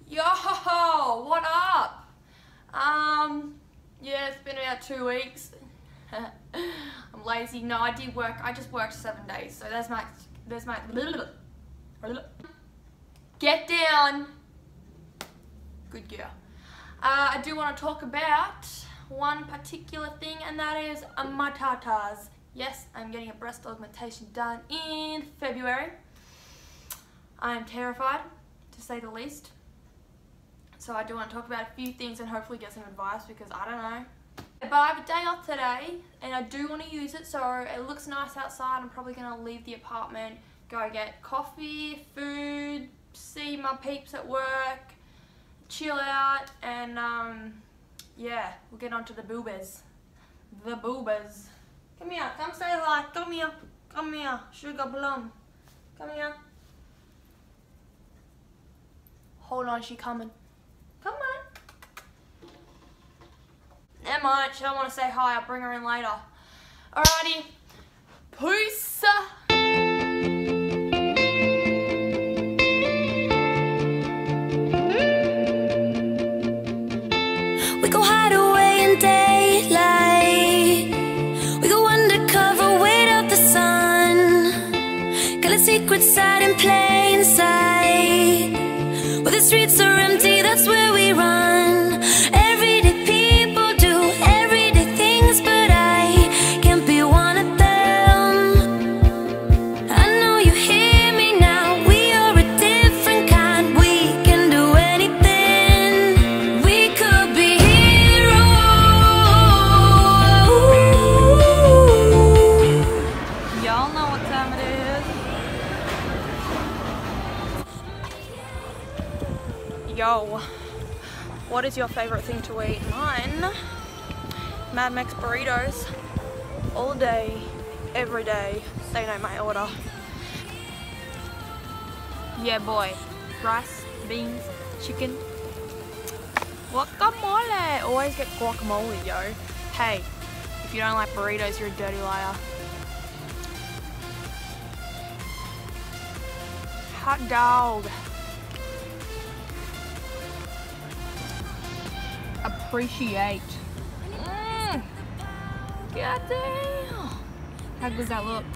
Yo, what up? Yeah, it's been about 2 weeks. I'm lazy. No, I did work. I just worked 7 days. So there's my get down. Good girl. I do want to talk about one particular thing, and that is my tahs. Yes, I'm getting a breast augmentation done in February. I'm terrified, to say the least. So I do want to talk about a few things and hopefully get some advice, because I don't know. But I have a day off today and I do want to use it, so it looks nice outside. I'm probably going to leave the apartment, go get coffee, food, see my peeps at work, chill out, and yeah, we'll get on to the boobas. The boobas. Come here, come say hi, come here, sugar plum. Come here. Hold on, she coming. Come on. Never mind, she don't want to say hi, I'll bring her in later. Alrighty, peace. We go hide away in daylight. We go undercover, wait out the sun. Got a secret side in plain sight. Where the streets are empty, that's where we run. Everyday people do everyday things, but I can't be one of them. I know you hear me now, we are a different kind. We can do anything. We could be heroes. Y'all know what time it is. Yo, what is your favorite thing to eat? Mine, Mad Max burritos, all day, every day. They know my order. Yeah, boy. Rice, beans, chicken, guacamole. Always get guacamole, yo. Hey, if you don't like burritos, you're a dirty liar. Hot dog. Appreciate. God damn. How good does that look?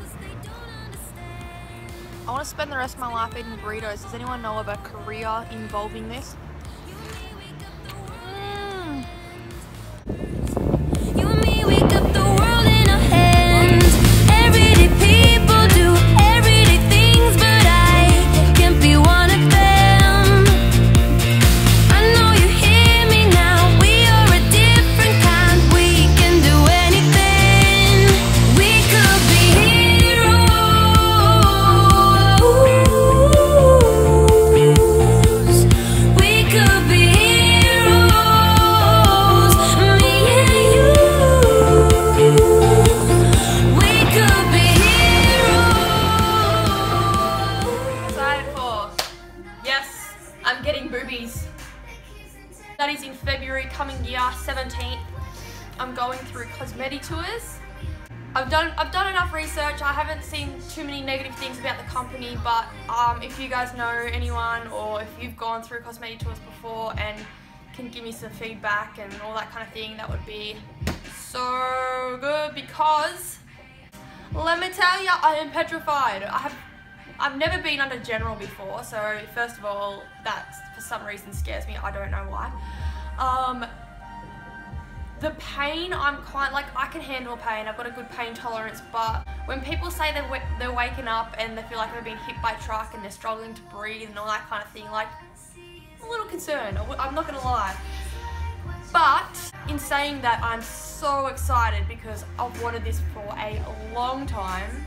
I want to spend the rest of my life eating burritos. Does anyone know of a career involving this? You and me, we got the world in our hands. Everyday people do everyday things, but I can't be one of them. I know you hear me now, we are a different kind. We can do anything. We could be heroes. We could be heroes. Me and you. We could be heroes. Excited for. Yes, I'm getting boobies. That is in February, coming year 17th. I'm going through CosMediTours. I've done enough research. I haven't seen too many negative things about the company, but if you guys know anyone, or if you've gone through CosMediTours before and can give me some feedback and all that kind of thing, that would be so good, because let me tell you, I am petrified. I've never been under general before, so first of all, that for some reason scares me. I don't know why. The pain, I'm quite like, I can handle pain. I've got a good pain tolerance, but when people say they're waking up and they feel like they've been hit by a truck and they're struggling to breathe and all that kind of thing, like, I'm a little concerned. I'm not gonna lie. But in saying that, I'm so excited because I've wanted this for a long time.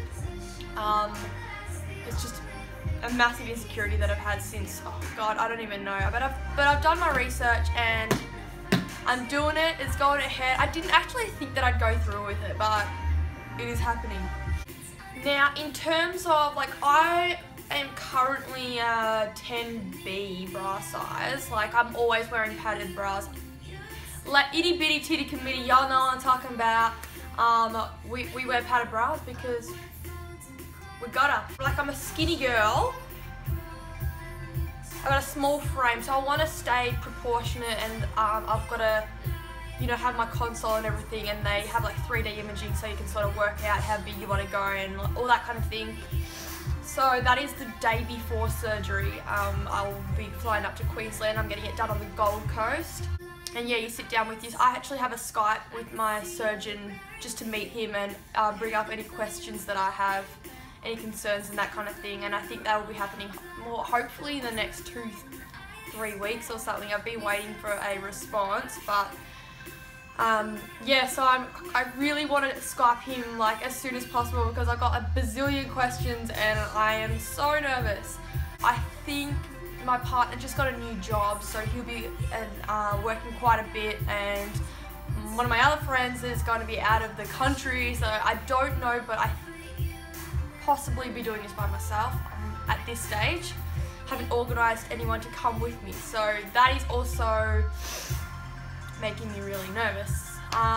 It's just a massive insecurity that I've had since, oh God, I don't even know. But I've done my research and I'm doing it. It's going ahead. I didn't actually think that I'd go through with it, but it is happening. Now, in terms of, like, I am currently 10B bra size. Like, I'm always wearing padded bras. Like, itty bitty titty committee, y'all know what I'm talking about. We wear padded bras because we gotta. Like, I'm a skinny girl I've got a small frame, so I want to stay proportionate, and I've got to, you know, have my console and everything, and they have like 3D imaging so you can sort of work out how big you want to go and all that kind of thing. So that is the day before surgery. I'll be flying up to Queensland. I'm getting it done on the Gold Coast. And yeah, you sit down with this. I actually have a Skype with my surgeon just to meet him and bring up any questions that I have, any concerns and that kind of thing. And I think that will be happening more, hopefully in the next 2-3 weeks or something. I've been waiting for a response, but yeah, so I really want to Skype him like as soon as possible because I've got a bazillion questions and I am so nervous. I think my partner just got a new job, so he'll be working quite a bit, and one of my other friends is going to be out of the country, so I don't know, but I possibly be doing this by myself at this stage. Haven't organised anyone to come with me, so that is also making me really nervous.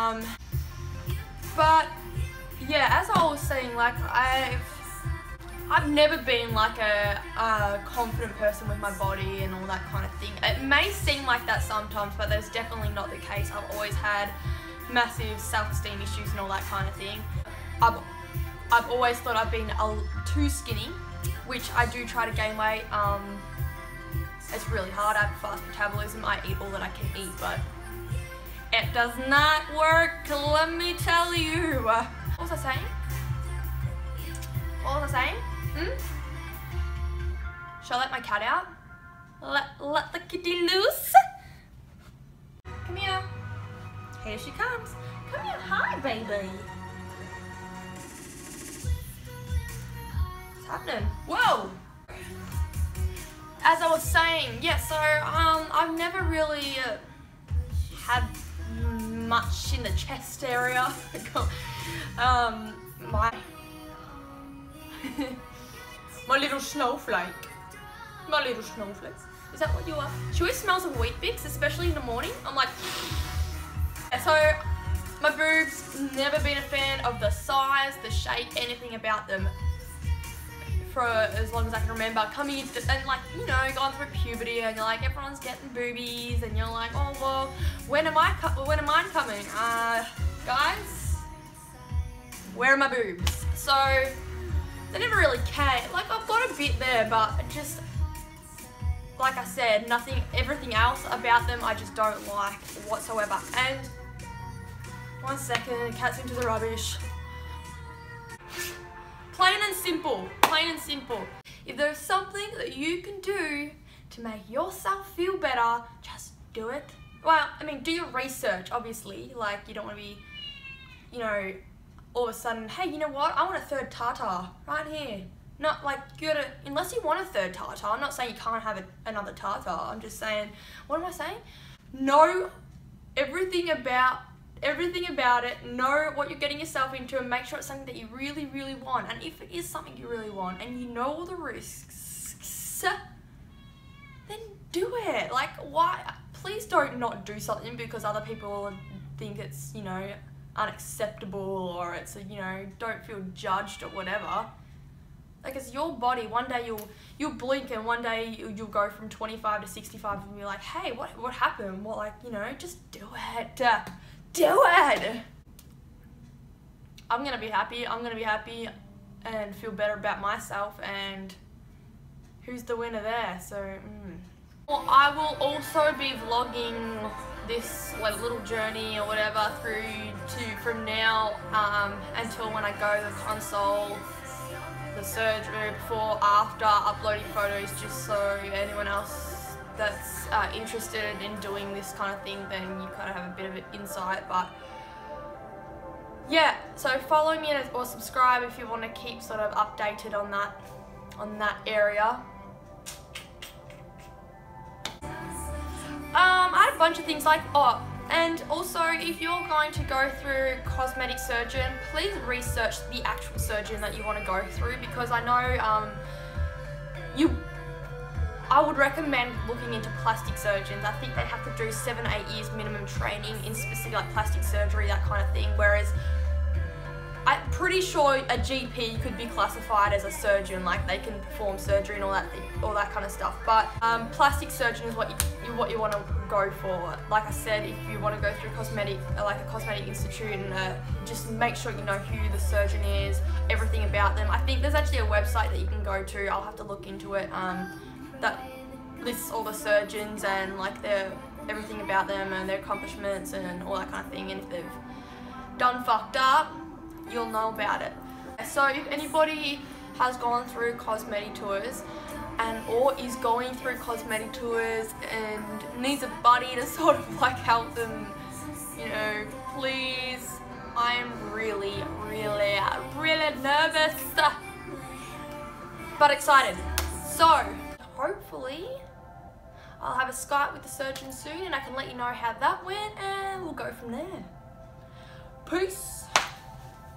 But yeah, as I was saying, like I've never been like a confident person with my body and all that kind of thing. It may seem like that sometimes, but that's definitely not the case. I've always had massive self-esteem issues and all that kind of thing. I've always thought I've been too skinny, which I do try to gain weight. It's really hard. I have fast metabolism. I eat all that I can eat, but it does not work, let me tell you. What was I saying? What was I saying? Should I let my cat out? Let the kitty loose? Come here. Here she comes. Come here. Hi, baby. What's happening? Whoa! As I was saying, yeah, so I've never really had much in the chest area. My little snowflake. My little snowflake. Is that what you are? She always smells of Wheat Bix, especially in the morning. I'm like, so my boobs, never been a fan of the size, the shape, anything about them for as long as I can remember. Coming into, and like, you know, going through puberty and you're like, everyone's getting boobies and you're like, oh well, when am mine coming? Guys, where are my boobs? So they never really came. Like, I've got a bit there, but just like I said, everything else about them I just don't like whatsoever. And 1 second, cat's into the rubbish. Plain and simple, plain and simple. If there's something that you can do to make yourself feel better, just do it. Well, I mean, do your research, obviously. Like, you don't want to be, you know, all of a sudden, hey, you know what? I want a third tartar right here. Not like, unless you want a third tartar. I'm not saying you can't have another tartar. I'm just saying, what am I saying? Know everything about it, know what you're getting yourself into, and make sure it's something that you really, really want. And if it is something you really want and you know all the risks, then do it. Like, why? Please don't not do something because other people think it's, you know, unacceptable, or it's, you know, don't feel judged or whatever. Like, it's your body. One day you'll blink and one day you'll go from 25 to 65 and be like, hey, what happened? Well, like, you know, just do it. Do it! I'm gonna be happy and feel better about myself, and who's the winner there? So, Well, I will also be vlogging this like little journey or whatever from now until when I go to the console, the surgery, before, after, uploading photos, just so anyone else that's interested in doing this kind of thing, then you kind of have a bit of an insight. But yeah, so follow me or subscribe if you want to keep sort of updated on that area. I had a bunch of things like, and also if you're going to go through cosmetic surgeon, please research the actual surgeon that you want to go through, because I know I would recommend looking into plastic surgeons. I think they have to do 7 to 8 years minimum training in specific like plastic surgery, that kind of thing, whereas I'm pretty sure a GP could be classified as a surgeon, like they can perform surgery and all that kind of stuff. But plastic surgeon is what you want to go for. Like I said, if you want to go through a cosmetic institute, and just make sure you know who the surgeon is, everything about them. I think there's actually a website that you can go to. I'll have to look into it. That lists all the surgeons and like everything about them and their accomplishments and all that kind of thing. And if they've done fucked up, you'll know about it. So if anybody has gone through CosMediTours or is going through CosMediTours and needs a buddy to sort of like help them, you know, please, I'm really nervous, but excited. So hopefully I'll have a Skype with the surgeon soon and I can let you know how that went, and we'll go from there. Peace.